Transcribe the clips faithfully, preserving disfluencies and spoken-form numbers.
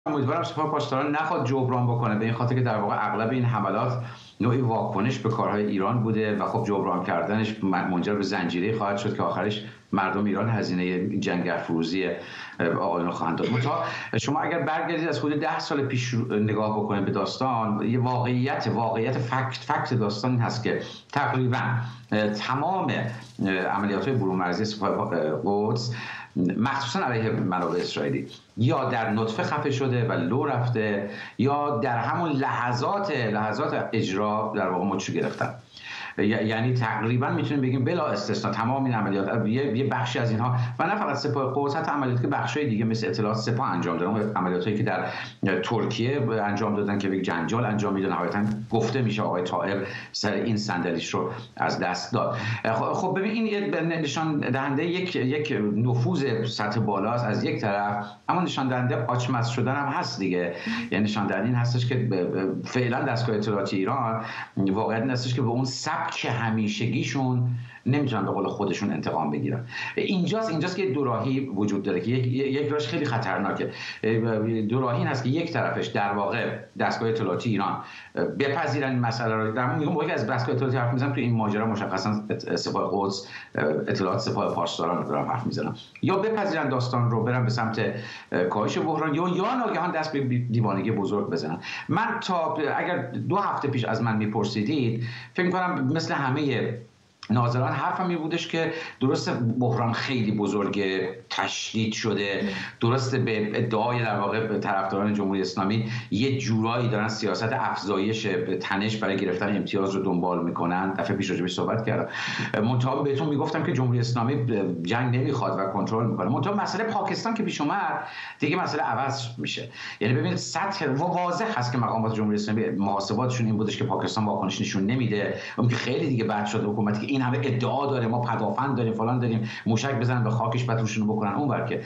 امیدوارم سپاه پاسداران نخواد جبران بکنه، به این خاطر که در واقع اغلب این حملات نوعی واکنش به کارهای ایران بوده و خب جبران کردنش منجر به زنجیره خواهد شد که آخرش مردم ایران هزینه جنگ‌افروزی آقایون خواهند داد. منتها شما اگر برگردید از حدود ده سال پیش نگاه بکنید به داستان، یه واقعیت واقعیت فکت فکت داستان این هست که تقریبا تمام عملیات‌های برون مرزی سپاه قدس مخصوصا علیه منابع اسرائیلی یا در نطفه خفه شده و لو رفته یا در همون لحظات لحظات اجرا در واقع مچ گرفتن. یعنی تقریبا میتونیم بگیم بلا استثنا تمام این عملیات، یه بخشی از اینها و نه فقط سپاه قدس، حتی عملیاتی که بخشای دیگه مثل اطلاعات سپاه انجام دادن، عملیاتی که در ترکیه انجام دادن که یک جنجال انجام میدن، نهایتا گفته میشه آقای طائر سر این صندلیش رو از دست داد. خب ببین این نشان دهنده یک یک نفوذ سطح بالا است از یک طرف، اما نشان دهنده آچمز شدن هم هست دیگه. یعنی نشان دهنده این هستش که فعلا دستگاه اطلاعاتی ایران واقعیت این هستش که به اون سبک همیشگیشون نمیتونن به قول خودشون انتقام بگیرن. اینجاست اینجاست که دوراهی وجود داره که یک یک راهش خیلی خطرناکه. دوراهی این هست که یک طرفش در واقع دستگاه اطلاعاتی ایران بپذیرن این مسئله رو. در میگم موقعی از دستگاه اطلاعاتی حرف میزنم تو این ماجرا مشخصا سپاه قدس اطلاعات سپاه پاسداران رو دارم حرف میزنم، یا بپذیرن داستان رو برن به سمت کاهش بحران یا یا ناگهان دست به دیوانگی بزرگ بزنن. من تا اگر دو هفته پیش از من میپرسیدید فکر می‌کنم مثل همه ناظران حرفم این بودش که درسته بحران خیلی بزرگ تشدید شده، درسته به ادعای در واقع به طرفداران جمهوری اسلامی یه جورایی دارن سیاست افزایش تنش برای گرفتن امتیاز رو دنبال میکنن. دفعه پیش راجعش صحبت کردم، منتها بهتون میگفتم که جمهوری اسلامی جنگ نمیخواد و کنترل میکنه. منتها مسئله پاکستان که پیش اومد دیگه مسئله عوض میشه. یعنی ببینید سطح واضح هست که مقامات جمهوری اسلامی محاسباتشون این بودش که پاکستان واکنش نشون نمیده، اون که خیلی دیگه بد شد حکومتی که این همه ادعا داره ما پدافند داریم فلان داریم موشک بزنن به خاکش بعد روشون بکنن اونور، که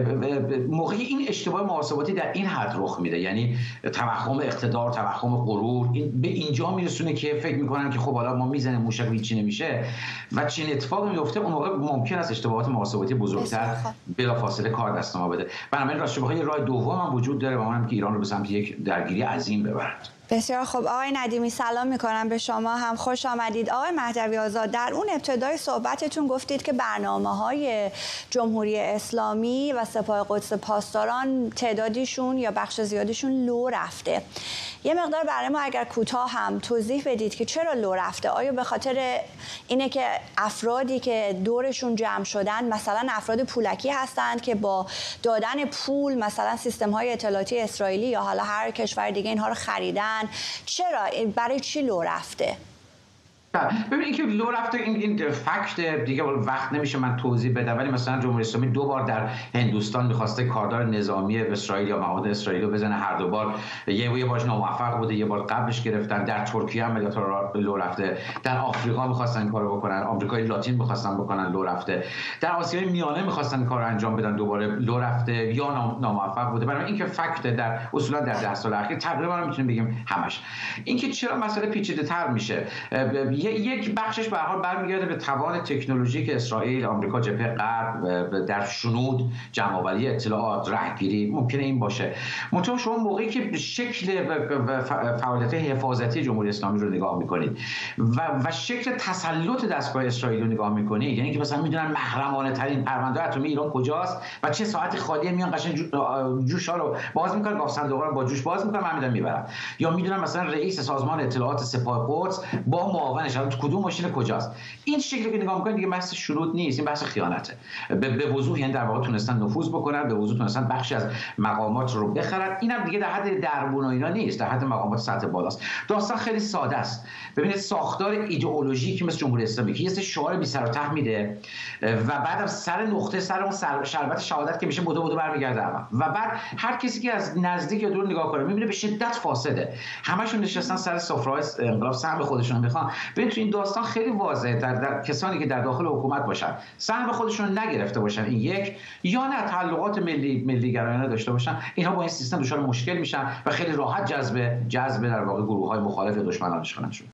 موقعی این اشتباه محاسباتی در این حد رخ میده، یعنی توهم اقتدار، توهم غرور، این به اینجا میرسونه که فکر میکنن که خب حالا ما میزنیم موشک هیچی نمیشه و چین اتفاقی میفته. اون موقع ممکن است اشتباهات محاسباتی بزرگتر بلافاصله کار دست ما بده. بنابراین راستش بخوای راه دوم هم وجود داره و اونم که ایران رو به سمت یک درگیری عظیم ببرد. بسیار خوب آقای ندیمی، سلام میکنم به شما، هم خوش آمدید. آقای مهدوی آزاد، در اون ابتدای صحبتتون گفتید که برنامه‌های جمهوری اسلامی و سپاه قدس پاسداران تعدادیشون یا بخش زیادیشون لو رفته. یه مقدار برای ما اگر کوتاه هم توضیح بدید که چرا لو رفته؟ آیا به خاطر اینه که افرادی که دورشون جمع شدن مثلا افراد پولکی هستند که با دادن پول مثلا سیستم‌های اطلاعاتی اسرائیلی یا حالا هر کشور دیگه اینها رو خریدن؟ چرا برای چی لو رفته؟ ببینید که لو رفته این این فکت دیگه وقت نمیشه من توضیح بدم، ولی مثلا جمهوری اسلامی دو بار در هندوستان می‌خواسته کاردار نظامی اسرائیل یا مواد اسرائیل رو بزنه، هر دو بار یه یه بارش موفق بوده، یه بار قبلش گرفتن. در ترکیه هم عملیات لو رفته، در آفریقا می‌خواستن این کارو بکنن، آمریکای لاتین می‌خواستن بکنن لو رفته، در آسیای میانه می‌خواستن کارو انجام بدن دوباره لو رفته یا ناموفق بوده. برای اینکه فکت در اصولا در ده سال اخیر تقریبا میتونیم بگیم همش اینکه چرا مسئله پیچیده‌تر میشه. یک بخشش به هر حال برمیگرده به توان تکنولوژیک اسرائیل، آمریکا، جبهه غرب در شنود، جمع‌آوری اطلاعات، راهگیری، ممکنه این باشه. منتها شما موقعی که شکل فعالیت حفاظتی جمهوری اسلامی رو نگاه می‌کنید و و شکل تسلط دستگاه اسرائیل رو نگاه می‌کنید، یعنی که مثلا میدونن محرمانه ترین پرونده اتمی ایران کجاست و چه ساعت خالی میان قشنگ جوشا رو باز می‌کنن، گاف صندوقا رو با جوش باز می‌کنن، من میدونم میبرن، یا میدونن مثلا رئیس سازمان اطلاعات سپاه قدس با معاونش تو کدوم ماشین کجاست. این شکلی که نگاه می‌کنید دیگه بحث شروط نیست، این بحث خیانته. به, به وضوح یعنی در واقع تونستن نفوذ بکنن، به وضوح تونستن بخشی از مقامات رو بخرن. اینم دیگه در حد دربون و اینا نیست، در حد مقامات سطح بالاست. داستان خیلی ساده است. ببینید ساختار ایدئولوژیکی مثل جمهوری اسلامی که یه سری شعار بی سر و ته میده و بعدم سر نقطه سر اون شربت شهادت که میشه بدو بدو برمیگرده عقب و بعد هر کسی که از نزدیک یا دور نگاه کنه میبینه به شدت فاسده. همشون نشستن سر سفره‌های انقلاب سهم خودشون میخوان. ببین تو این داستان خیلی واضحه، در, در کسانی که در داخل حکومت باشن سهم خودشون نگرفته باشن، این یک، یا نه تعلقات ملی ملی گرایانه داشته باشن، اینها با این سیستم دچار مشکل میشن و خیلی راحت جذب جذب در واقع گروه‌های مخالف دشمنانش کنن.